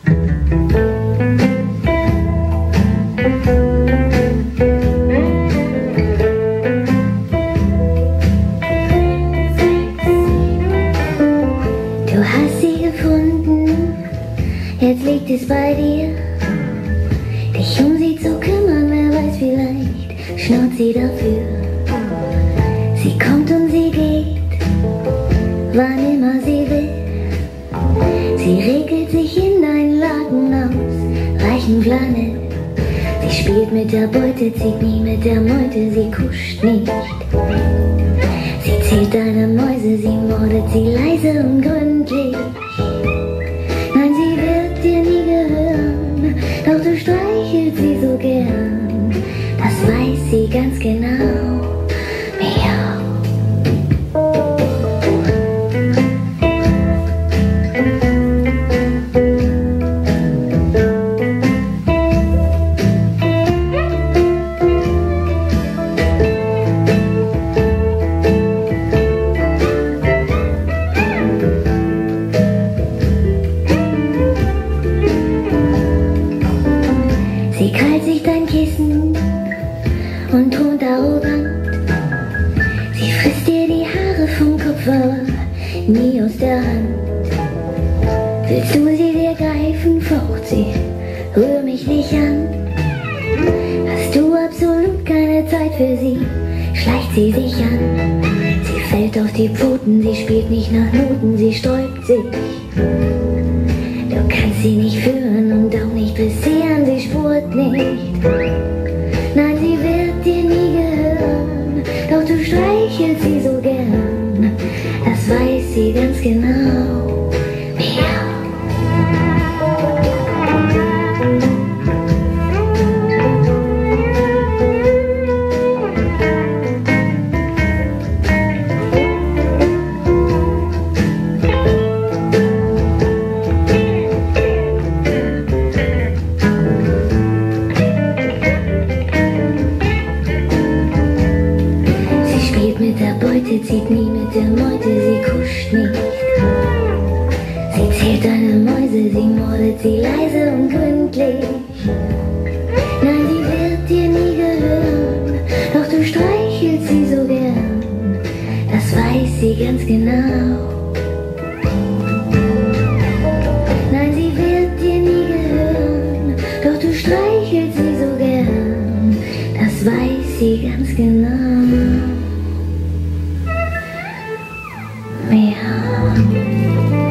Du hast sie gefunden, jetzt liegt es bei dir, dich um sie zu kümmern, wer weiß, vielleicht schnurrt sie dafür. Sie kommt und sie geht, wann immer sie will. Sie regelt sich in einen Laken aus weichen Flanell. Sie spielt mit der Beute, zieht nie mit der Meute, sie kuscht nicht. Sie zählt deine Mäuse, sie mordet sie leise und gründlich. Nein, sie wird dir nie gehören, doch du streichelst sie so gern. Das weiß sie ganz genau. Miau. Sie krallt sich dein Kissen und thront arrogant. Sie frisst dir die Haare vom Kopf, aber nie aus der Hand. Willst du sie dir greifen, faucht sie, rühr mich nicht an. Hast du absolut keine Zeit für sie, schleicht sie sich an. Sie fällt auf die Pfoten, sie spielt nicht nach Noten, sie sträubt sich. Du kannst sie nicht führen und auch nicht dressieren, sie spurt nicht. Nein, sie wird dir nie gehören, doch du streichelst sie so gern. Das weiß sie ganz genau. Miau. Mit der Beute, zieht nie mit der Meute, sie kuscht nicht. Sie zählt deine Mäuse, sie mordet sie leise und gründlich. Nein, sie wird dir nie gehören, doch du streichelst sie so gern. Das weiß sie ganz genau. Nein, sie wird dir nie gehören, doch du streichelst sie so gern. Das weiß sie ganz genau. Miau.